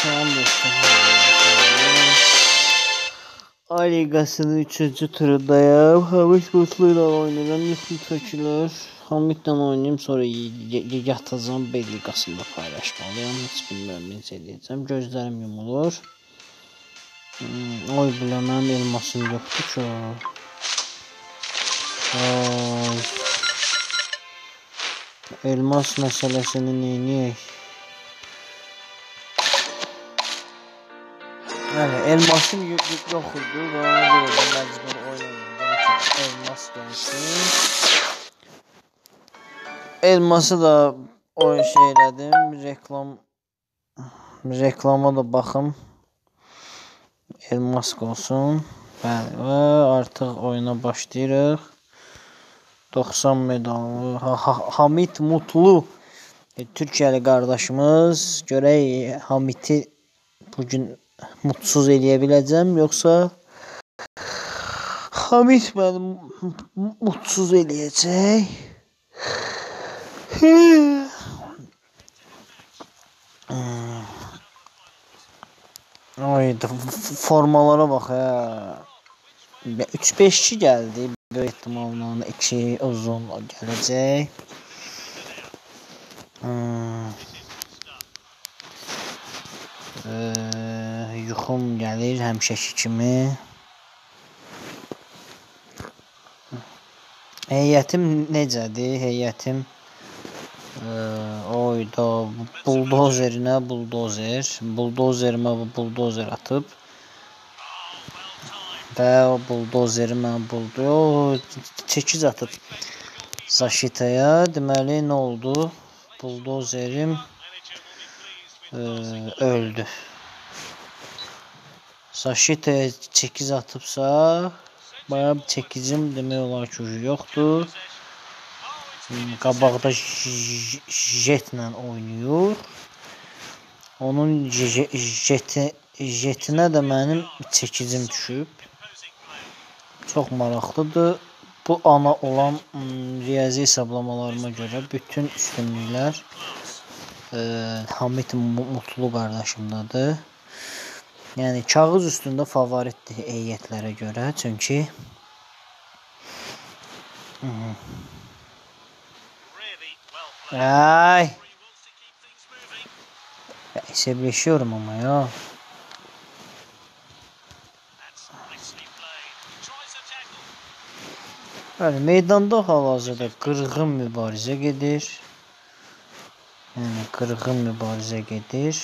Salam dostum. A Ligasının 3. turundayım. Hamit Mutlu ile oynayacağım. Yuxu çökülür. Hamit'le oynayayım, sonra yatacağım. B Ligasında paylaşmalıyım. Hiç bilmirəm necə edəcəm. Gözlərim yumulur. Oy biləməm, elmasım yoxdur ki. Elmas məsələsini neyniyək? Yani elmasım yok idi ve ona göre de mecbur oynayacağım ki elmas gelsin. Elması da o şeylədim, reklama da baxım. Elmas olsun. Bəli, və artıq oyuna başlayırıq. 90 medallı Hamit Mutlu Türkiyəli qardaşımız. Görək Hamit'i bugün mutsuz eləyə biləcəm, yoxsa Hamit məni mutsuz eləyəcək. Ay, formalara bax ya. 3-5-2 gəldi. Böyük ehtimalla 2 uzun gələcək. Yuxum gəlir həmişəki kimi. Heyətim necədir? Heyətim oyda buldozerinə buldozer. Buldozerimə bu buldozer atıb. Və o buldozeri mən çekiz atıb Zaşitaya. Deməli nə oldu? Buldozerim öldü. Zaşitaya çekiz atıbsa bayağı bir çekicim demək olar ki yoxdur. Qabaqda jetlə oynayır. Onun jetinə də mənim çekicim düşüb. Çox maraqlıdır. Bu ana olan riyazi hesablamalarıma görə bütün üstünlüklər Hamit Mutlu qardaşımdadır. Yəni kağız üstündə favoritdir heyətlərə görə. Çünki ay hesablaşıyorum ama ya. Yani meydanda hal-hazırda qırğın mübarizə gedir. Yəni qırğın mübarizə gedir.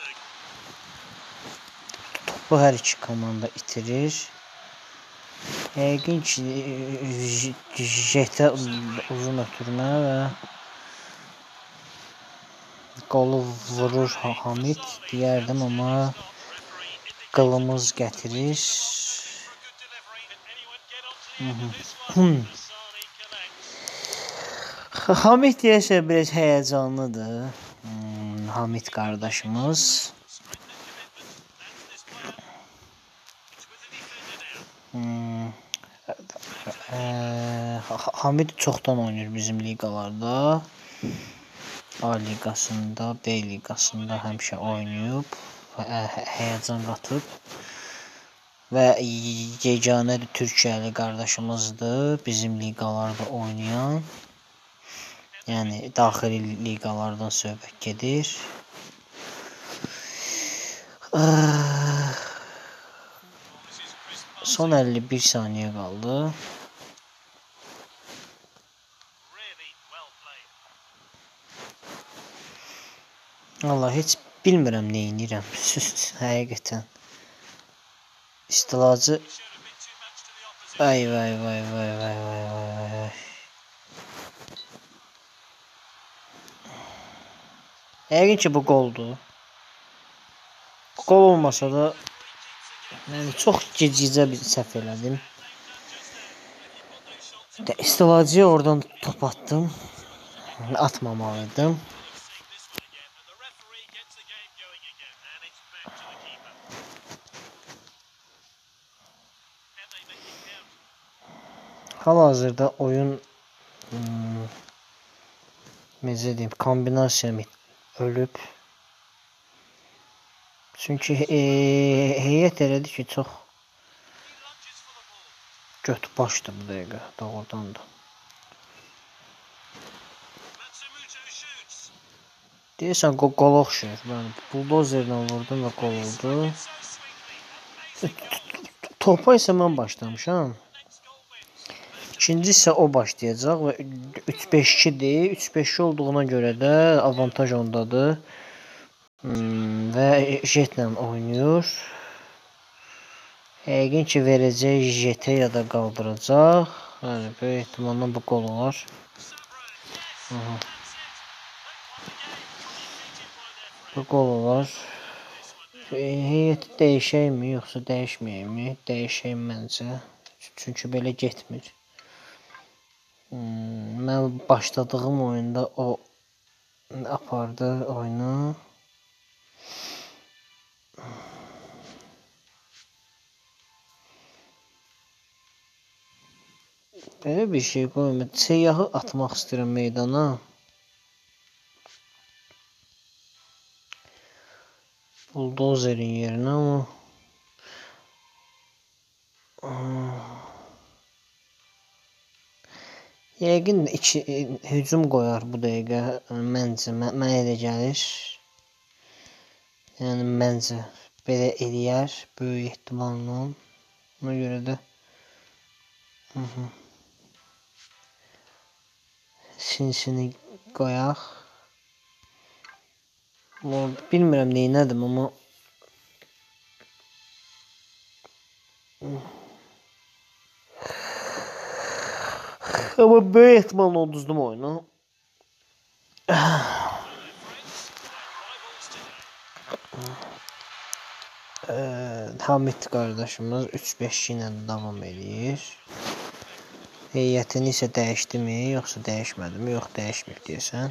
Topu hər iki komanda itirir. Yəqin ki jetə uzun ötürmə və qolu vurur Hamit deyərdim, amma qılımız gətirir. Hamit deyəsə biraz həyəcanlıdır. Hamit qardaşımız. Hamid çoxdan oynayır bizim liqalarda. A liqasında, B liqasında həmişə oynayıb, həyəcan qatıb və yeganə Türkiyəli qardaşımızdır bizim liqalarda oynayan. Yəni daxili liqalardan söhbət gedir. Son 51 saniyə qaldı. Allah, heç bilmirəm nə edirəm. Həqiqətən. İstilacı. Vay. Yəqin ki bu qoldur. Qol olmasa da yəni çox gecicə bir səhv elədim. İstilacıya oradan top attım. Atmamalıydım. Hal-hazırda oyun necə deyim, kombinasiyam ölüb. Çünki heyət elədi ki, çox götü başdı bu dəqiqə doğrudan da. Deyirsən qol oxşayır. Mən buldozerlə vurdum və qol oldu. Topa isə mən başlamışam. İkinci isə o başlayacaq və 3-5-2-dir. 3-5-2 olduğuna görə də avantaj ondadır. Və jetlə oynayır. Yəqin ki, verəcək jetə ya da qaldıracaq. Yəni, böyük ehtimalla bu qol olar. Bu qol olar. Heyəti dəyişəkmi, yoxsa dəyişməyəkmi? Dəyişək məncə. Çünki belə getmir. Mən başladığım oyunda o apardı oyunu. Belə bir şey qoyma. Seyyahı atmaq istəyirəm meydana. Buldozerin yerinə ama yəqin hücum qoyar bu dəqiqə. Məncə, mənə elə gəlir. Yəni, məncə belə eləyər. Böyük ehtimalla. Ona görə də sinsini qoyaq. Bilmirəm neynədim, amma böyük ehtimalla uduzdum oyunu. Hamid qardaşımız 3-5 ilə davam edir. Heyətini isə dəyişdimi, yoxsa dəyişmədimi? Yox, dəyişməyib deyəsən.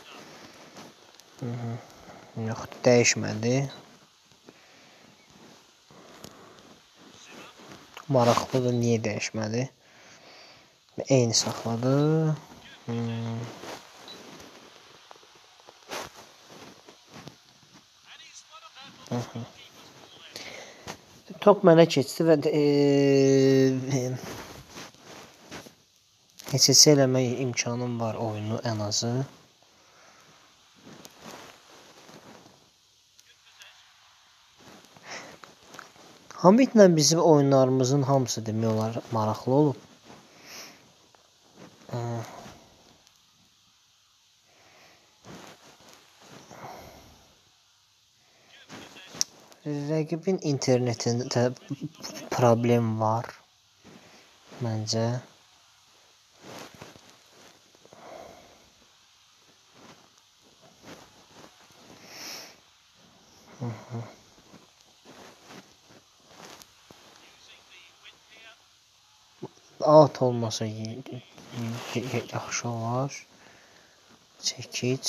Yox, dəyişmədi. Maraqlıdır, niyə dəyişmədi? Eyni saxladı. Top mənə keçdi və HSS eləmək imkanım var oyunu ən azı. Hamidlə bizim oyunlarımızın hamısı demək olar maraqlı olub. Rəqibin internetində problem var məncə. Out olmasa yaxşı olar. Çəkic.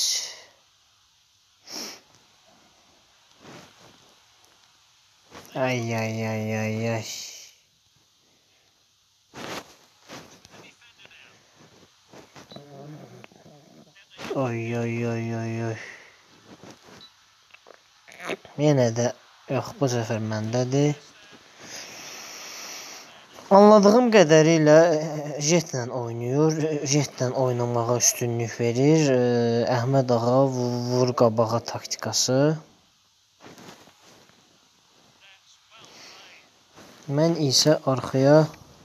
Ay. Ay. Yenə də yox, bu səfər məndədir. Anladığım qədərilə jetlə oynayır. Jetlə oynamağa üstünlük verir. Əhməd ağa vur qabağa taktikası. Mən isə arxaya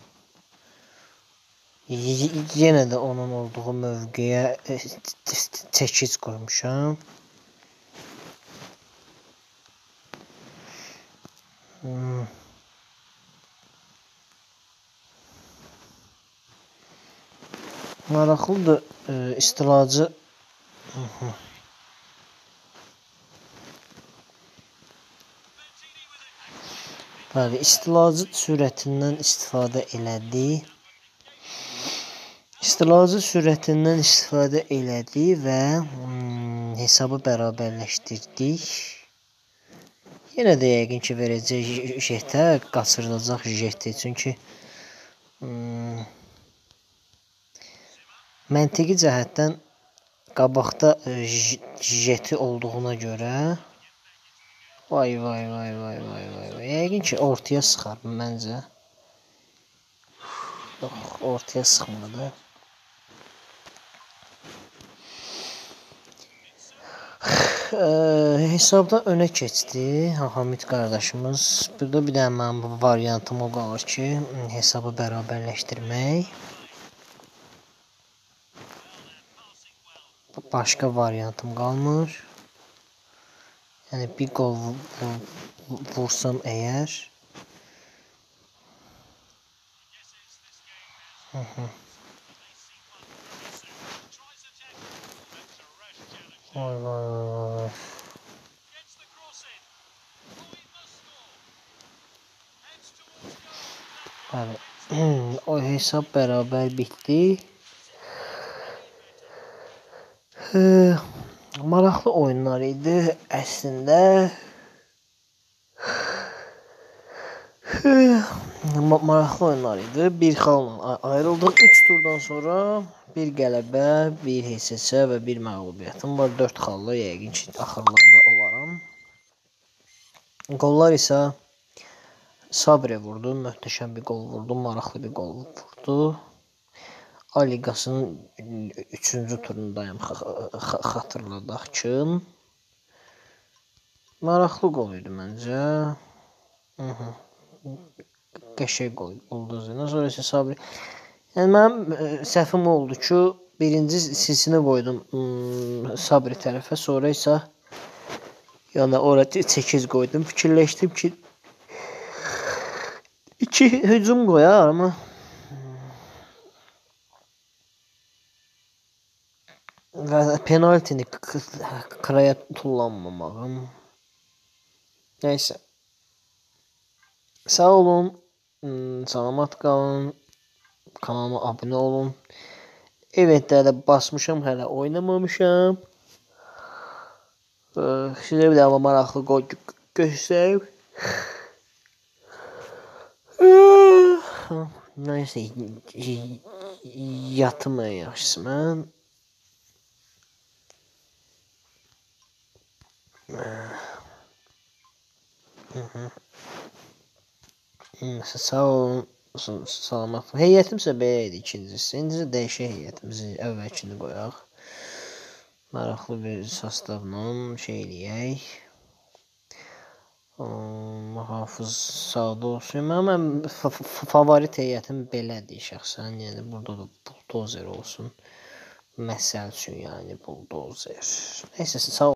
yenə də onun olduğu mövqeyə çəkic qoymuşam. Maraqlıdır, istilacı bəli, istilacı sürətindən istifadə elədi. Və hesabı bərabərləşdirdik. Yenə də yəqin ki, verəcək jetə, qaçırılacaq jeti. Çünki məntiqi cəhətdən qabaqda jeti olduğuna görə Vay vay vay vay vay vay vay. Yəqin ki ortaya sıxar məncə. Yox, ortaya sıxmadı. Hesabda önə keçdi Hamid qardaşımız. Burada bir dənə mənim variantım o qalır ki, hesabı bərabərləşdirmək. Başqa variantım qalmır. Yəni bir qol vursam əgər. Vay vay vay. Bəli. O hesab bərabər bitdi. Maraqlı oyunlar idi əslində. Maraqlı oyunlar idi. Bir xalla ayrıldıq. 3 turdan sonra bir qələbə, bir HSS və bir məğlubiyyətim var. 4 xalla yəqin ki, axırlarda olaram. Qollar isə Sabre vurdu. Möhtəşəm bir qol vurdu. Maraqlı bir qol vurdu. A liqasının 3-cü turundayım. Xatırladaq ki. Maraqlı qol idi məncə. Qəşəng qol oldu. Sonra isə Sabre. Yəni mənim səhvim oldu ki, birinci silsinə qoydum Sabre tərəfə, sonra isə yəni orada 8 qoydum. Fikirləşdim ki 2 hücum qoyar, amma və penaltini kraya tullanmamağım. Nəysə. Sağ olun, salamat qalın, kanalıma abunə olun. Eventlərdə basmışam, hələ oynamamışam. Sizə bir daha maraqlı qol göstərib. Nəysə, yatım ən yaxşısı mən. Sağ olun, salamat. Heyətim isə belə idi ikincisi. İndi dəyişək heyətimizi, əvvəlkini qoyaq. Maraqlı bir sastavla şey eləyək. Hafız sağda olsun. Mənim favorit heyətim belədir şəxsən. Yəni burada da buldozer olsun. Məsəl üçün, yəni buldozer. Nəysə, sağ olun.